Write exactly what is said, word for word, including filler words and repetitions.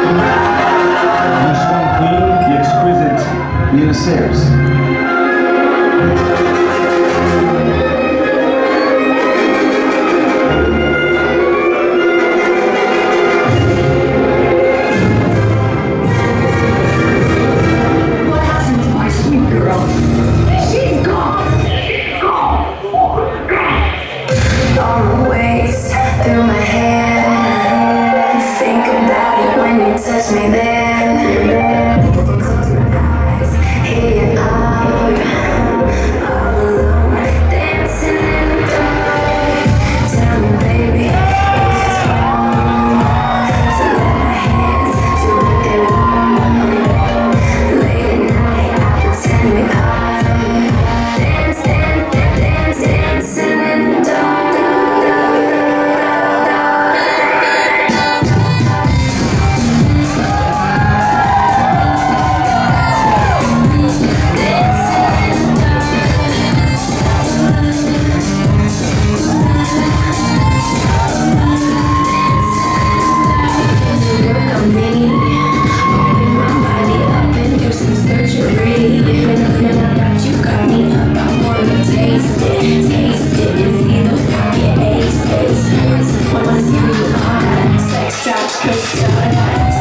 Swan Queen, the exquisite Nina Sayers. Touch me there. Close my eyes, hear you out. All alone, dancing in the dark. Tell me, baby, if it's wrong to let my hands do what they want. Late at night, I pretend we are. Dance, dance, dance, dancing in the dark. Sex drops, push